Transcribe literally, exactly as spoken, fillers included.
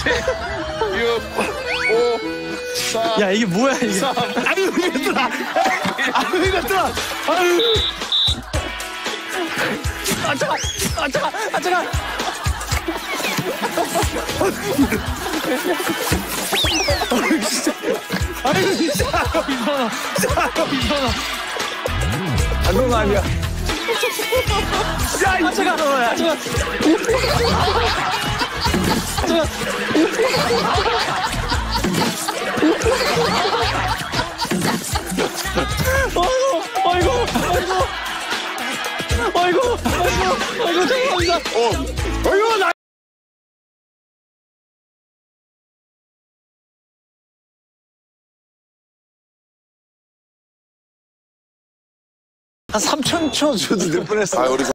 육, 오, 사. 야, 이게 뭐야, 이게. 삼. 아유, 이것들아. 아유, 이것들아. 아유. 아, 잠깐. 아, 잠깐. 아, 잠깐. 아유, 진짜. 아유, 진짜. 이상하. 진짜 이상하. 안 그런 거 아니야. 야, 이 잠깐. 아, 잠깐. 잠깐. 어이구, 어이구, 어이구, 어이구, 어이구, 어이구, 죄송합니다. 어, 어이구, 나. 한 삼천 초 줘도 될 뻔했어. 아, 우리